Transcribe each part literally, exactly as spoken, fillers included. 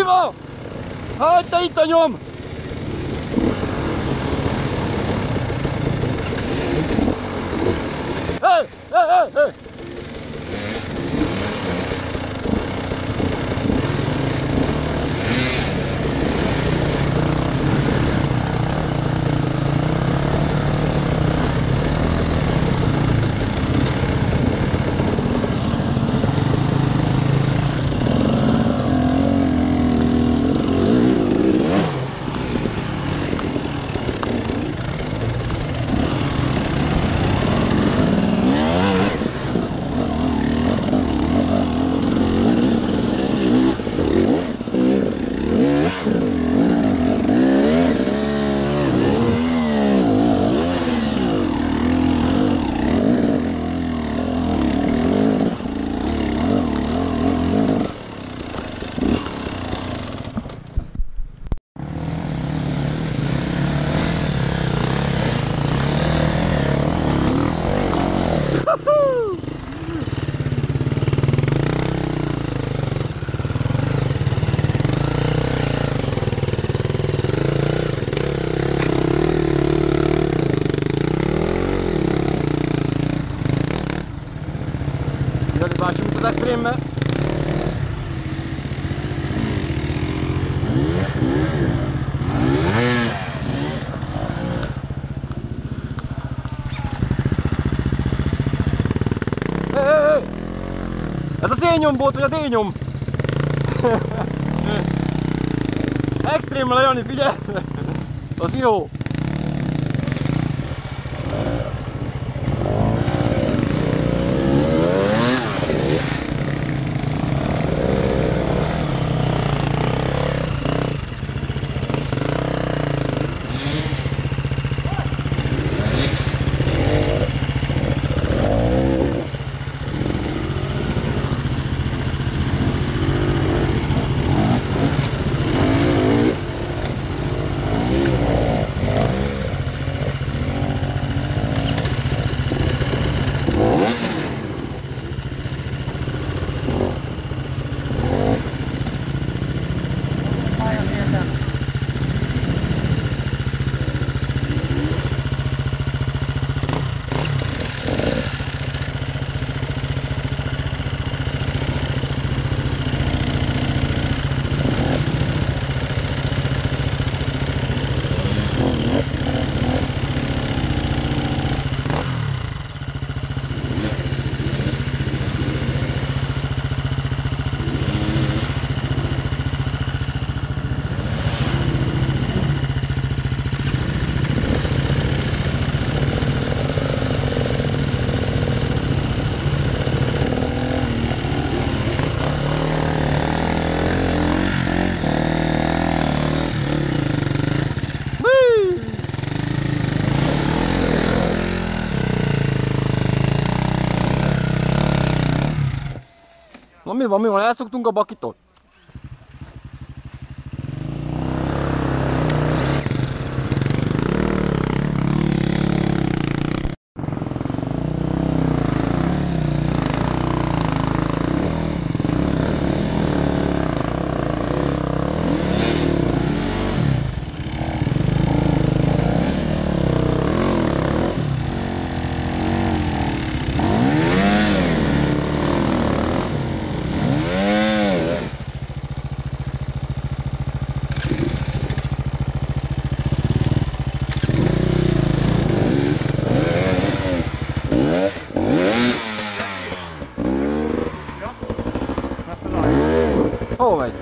van? Hát te itt a nyom! Hé! Hé! Hé! Hé! Jani bácsi út az Extreme-mel. Hé, hé, hé! Ez a C-nyom volt, vagy a D-nyom? Extreme-mel a Jani, figyelj! Az jó! Na mi van, mi van? Elszoktunk a bakitól? Hol megy?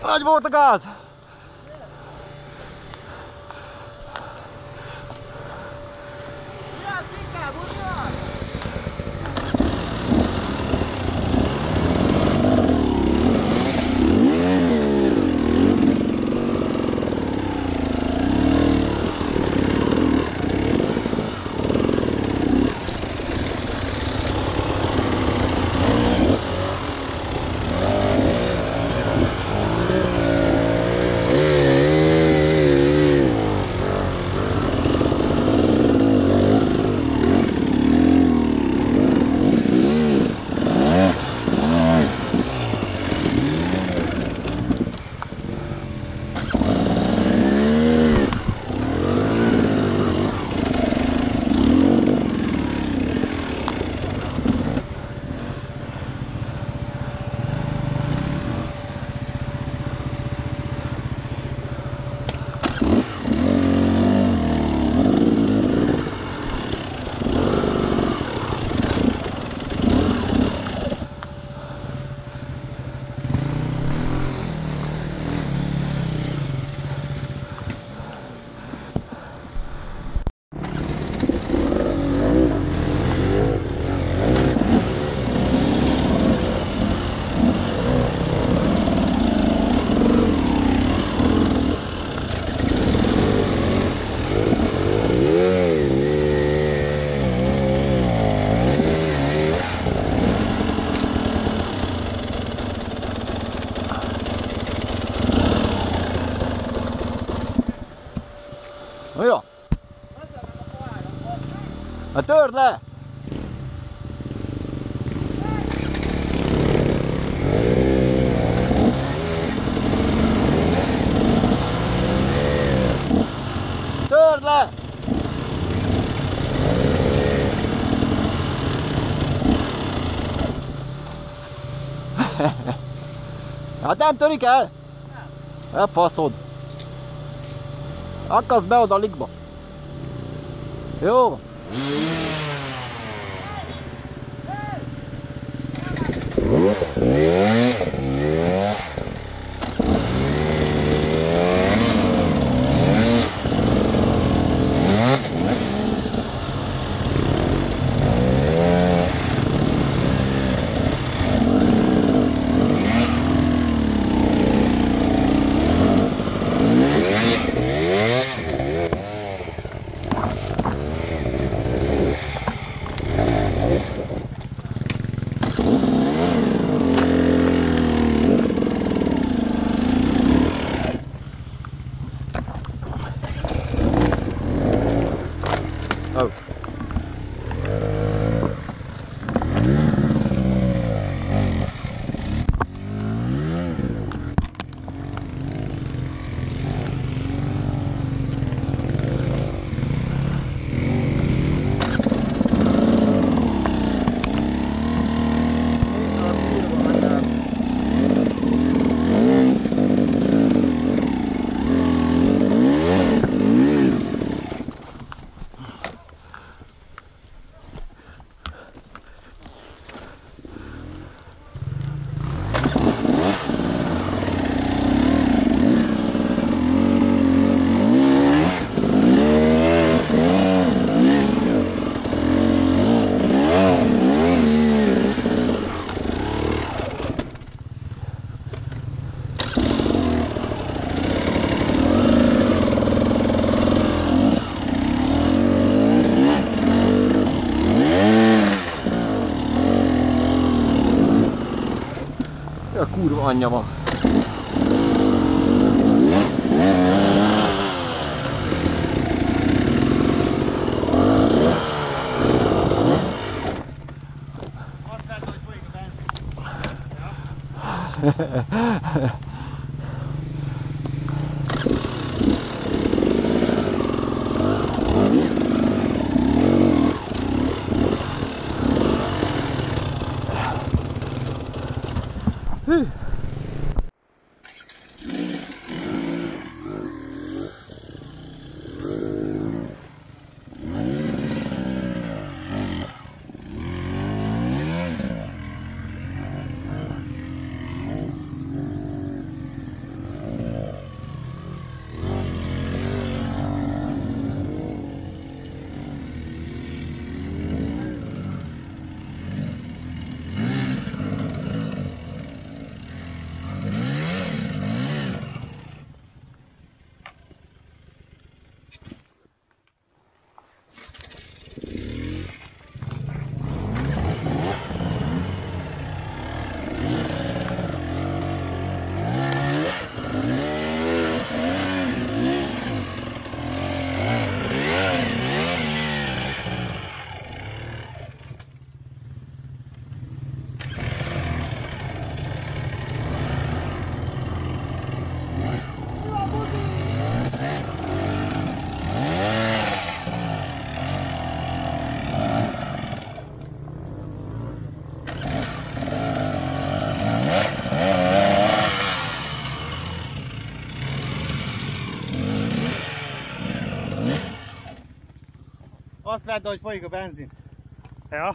Nagy volt a gáz! Jó. Hát törd le! Törd le! Hát nem törik el? Nem. Elfaszod. Akaszd be oda a ligba. Jó. Oh. A kurva anyja van. Hű. azt vedd, hogy folyik a benzin. Ja.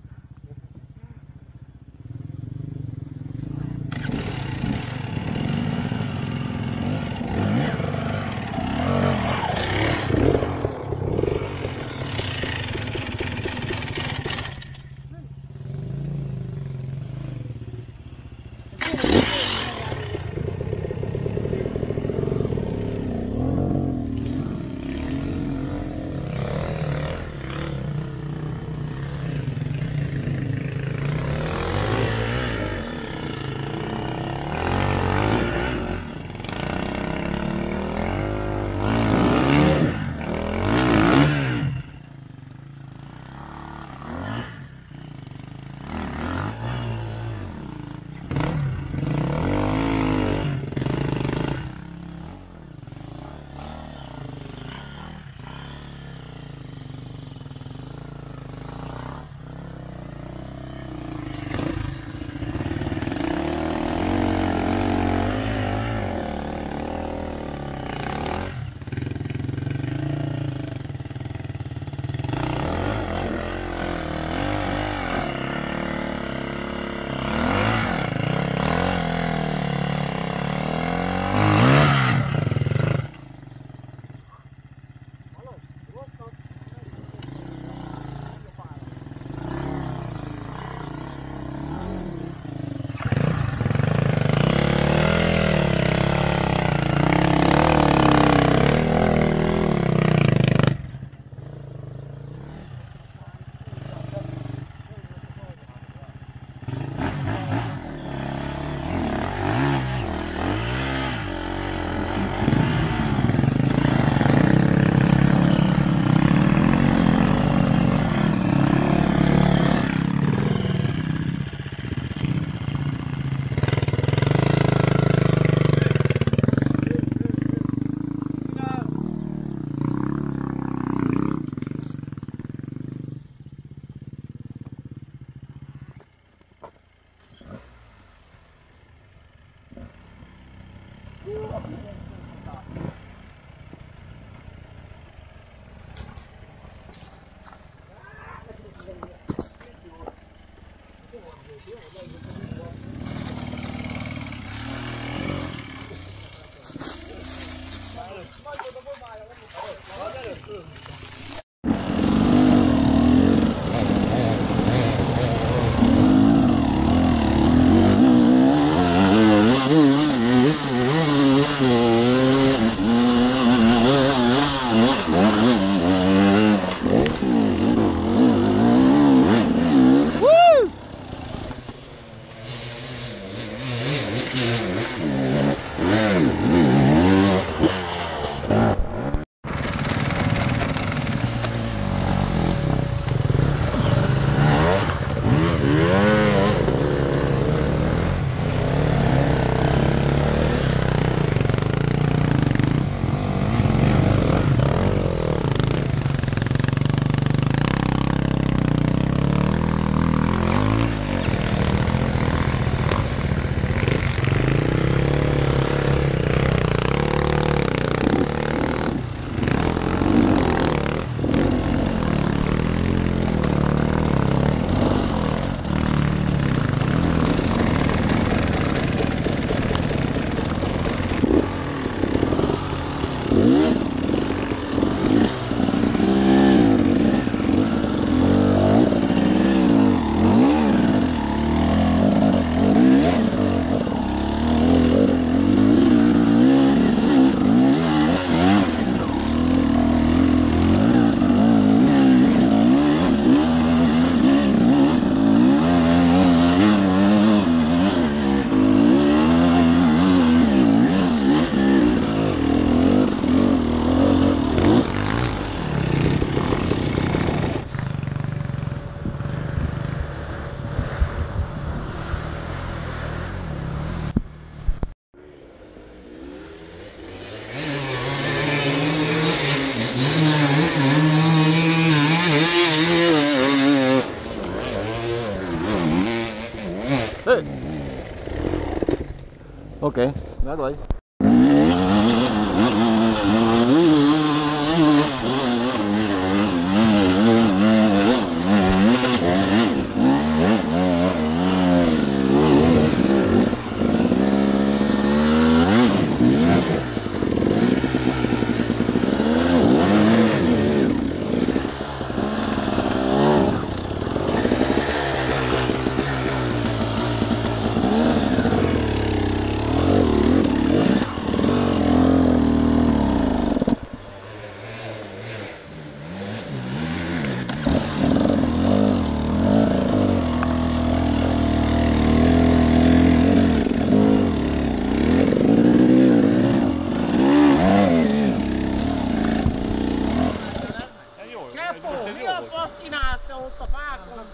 Ok, đã rồi. Mi a fasz csinálsz te ott a fákon?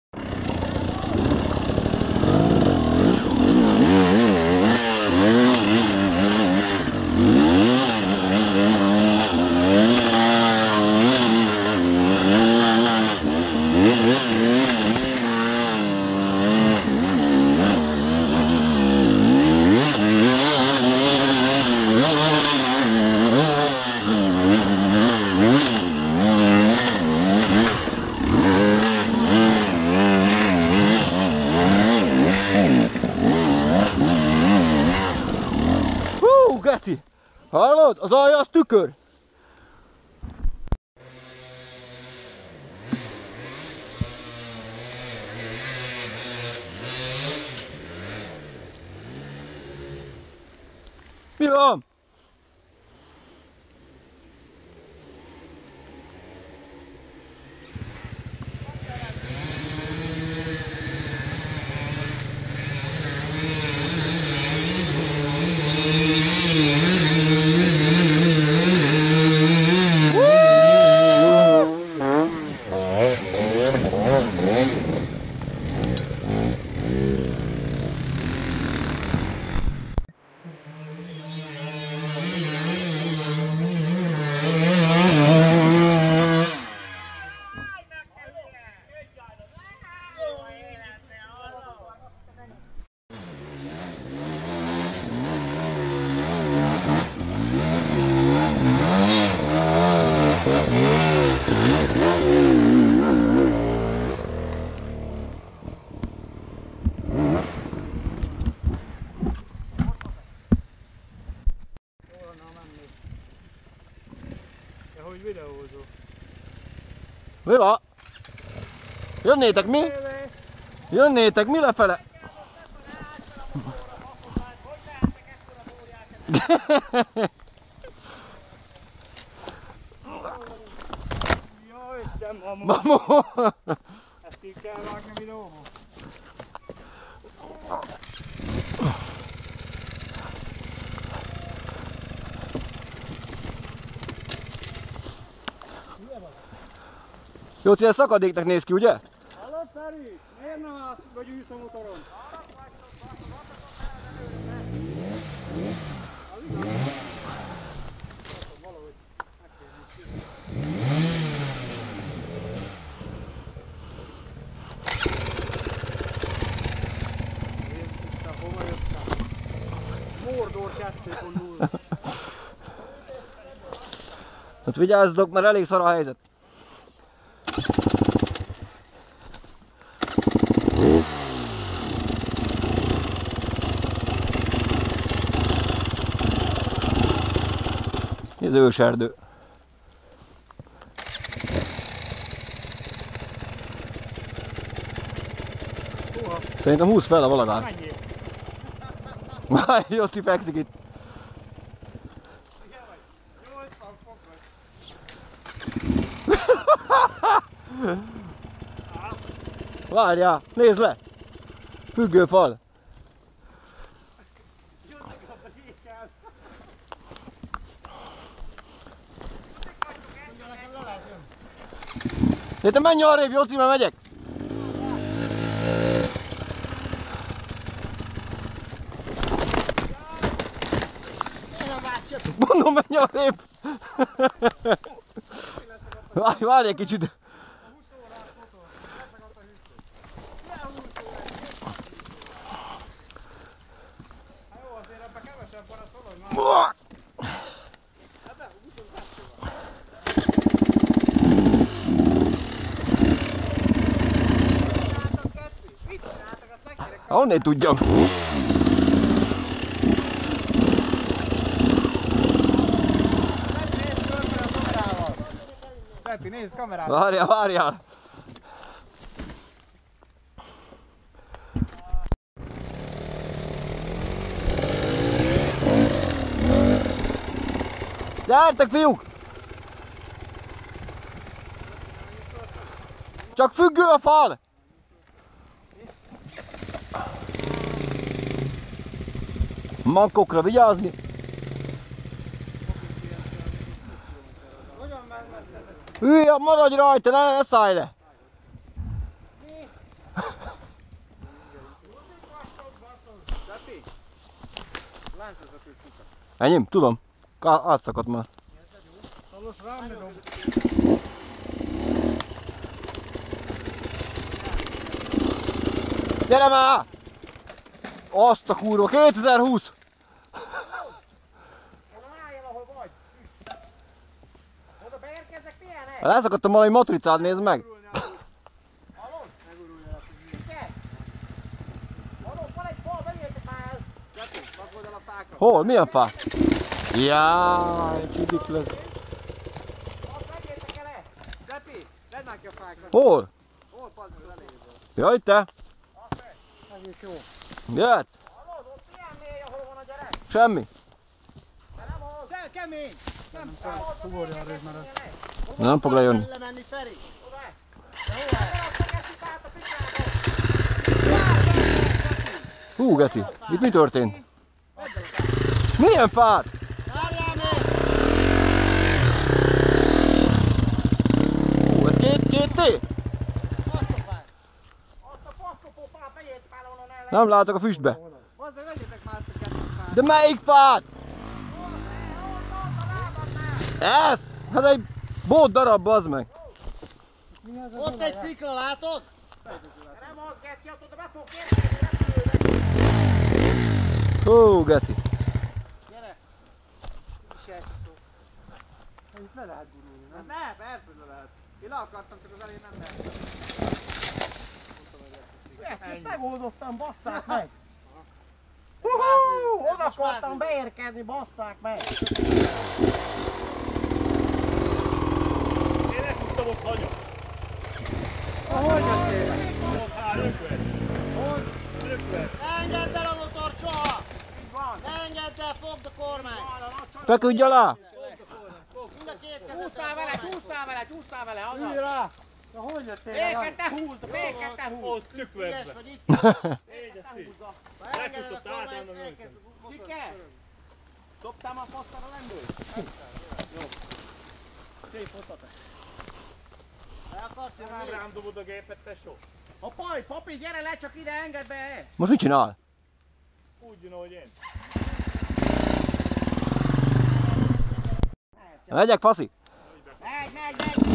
Geci! Hallod? Az alja az tükör! Mi van? Hogy videózó. Mi van? Jönnétek mi? Jönnétek mi lefele? Jaj, de mamu. Mamu! Ezt így kell vágni videóba. Jóci, ez szakadéknak néz ki, ugye? Hallod, Feri? Miért nem állsz, vagy ülsz a motoron? Mordor kettő pont nulla. Hát vigyázzatok, mert elég szar a helyzet. Ez őserdő. Szerintem húsz fel a valagát. Mennyi? Már Jóci fekszik itt. nyolcvan fokos. Várjál, nézd le! Függőfal. Te menj arrébb, Jóci, mert megyek! Mondom, menj arrébb! Várj, várj egy kicsit! Honnét tudjam? Peppi, nézd kamerával! Várjál, várjál! Gyertek, fiúk! Csak függő a fal! Mankokra vigyázni! Hogyan mennek? Hülye, maradj rajta, ne, ne szállj le! Enyém? Tudom. Ká- átszakadt már. Szalos rám ne dob. Gyere már! Azt a kurva, kétezer-húsz! Oda álljál, ahol vagy. Oda beérkezek, milyenek? Leszakadtam valami matricát, nézd meg! Hallod? Megurulja a tűző. Hallod, van egy fal, vegyétek már el. Gyertek, pakold el a fákat. Hol? Milyen fá? Jaj, csidik lesz. Azt vegyétek el el. Zsepi, vedd már ki a fákat. Hol? Hol pazd az elejéből? Jaj, te! Egész jó. Jöhetsz? Hallod, ott milyen mély, ahol van a gyerek? Semmi. De nem hoz. Sel kemény. Nem kell. Ugorjál rég, mert ez. Nem fog lejönni. Lemenni, Feri. Oda. De hol van? Azt megeszik át a picsába. Hú, geci, itt mi történt? Milyen fát? Várjál még! Hú, ez két, két té? Pasztopár! Azt a pasztopópát vegyétek már onnan el! Nem látok a füstbe. Bazzeg, vegyétek már ezt a kettőt már! De melyik fát? Ezt? Ez egy bót darab, bazd meg. Ott egy szikla, látod? Nem az, Geci, ott oda be fog érkezni, repülőre! Hú, geci. Gyere! Is elcsitó. Itt le lehet gurulni, nem? Ne, persze le lehet. Én le akartam, csak az elején nem lehet. Geci, megoldottam, basszák meg! Hú, oda akartam beérkezni, basszák meg! Én elhúztam ott hagyom. Ahogy jöttél? Ott hár, rökvet. Hogy? Rökvet. Ne engedd el a motor soha! Így van! Ne engedd el, fogd a kormány! Feküdj alá! Mind a két kezed! Csúsztál vele, csúsztál vele, csúsztál vele! Ülj rá! Na hogy jöttél? Béket te húzd, béket te húzd! Ott rökvetbe. Ügyes vagy itt? Így, ezt így. Ha elengeded a Lecsúszott át, kormányt, annak elkezd a motor. Csike! Dobtál már fasztára lendőt? Jó. Szép hoztat. Le akarsz Nem jönni? rám dobod a gépet, tesó. A paj, papi, gyere le, csak ide, engedd be! Most mit csinál? Úgy jön, ahogy én. Megyek, faszi? Megy, megy, megy!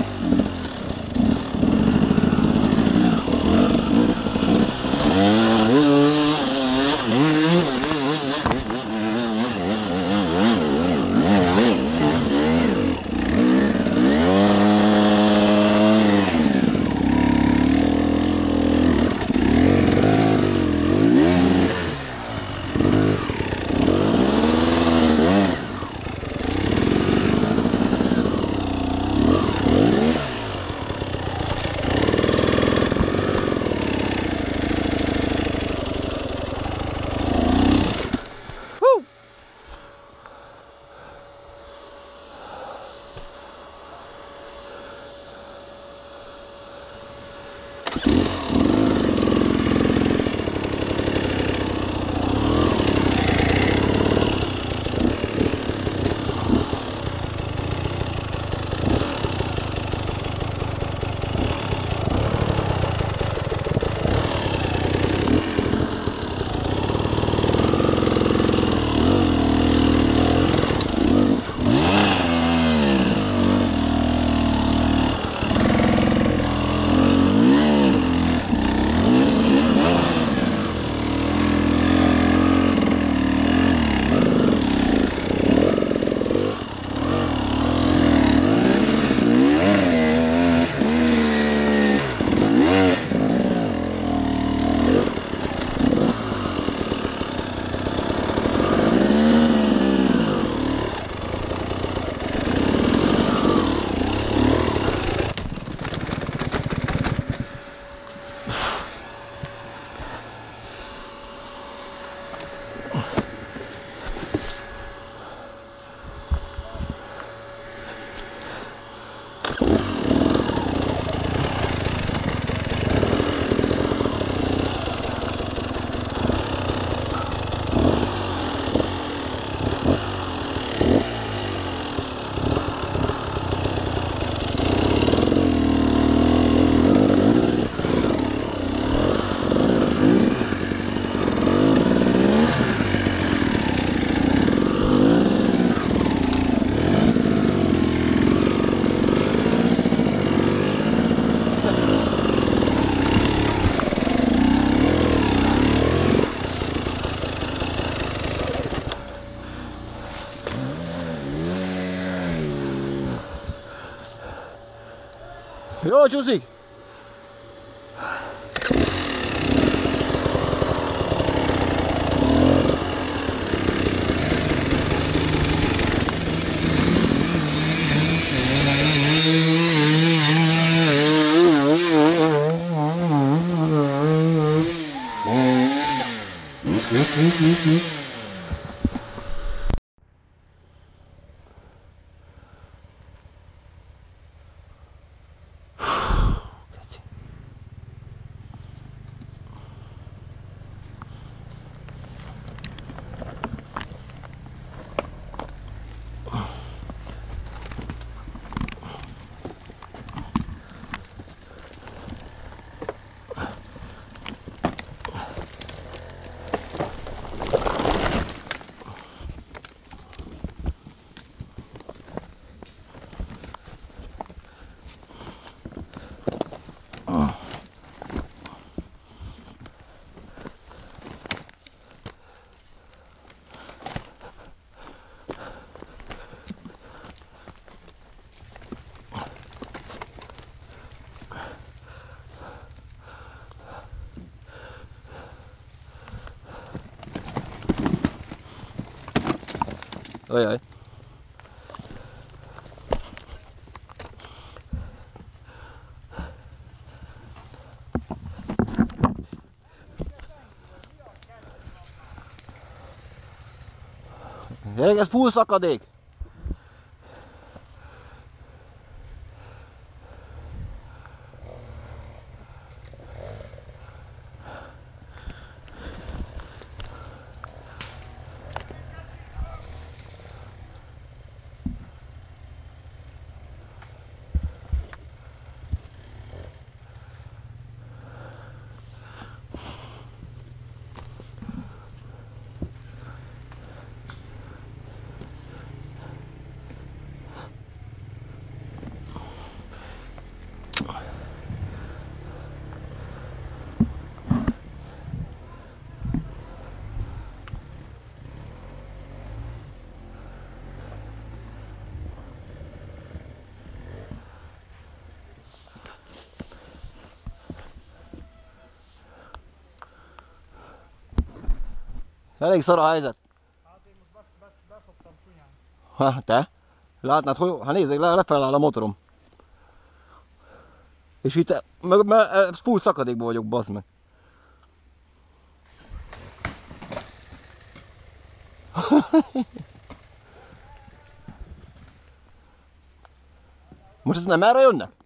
Jól csúszik! Ajaj. Gyerek, ez full szakadék! Elég szar a helyzet. Hát én most besz, besz, beszoptam csúnyán. Ha, te? Látnád, hogy... Hát nézzék, le, lefelé áll a motorom. És itt... Meg, meg, full szakadékban vagyok, bazd meg. Most ez nem erre jönnek?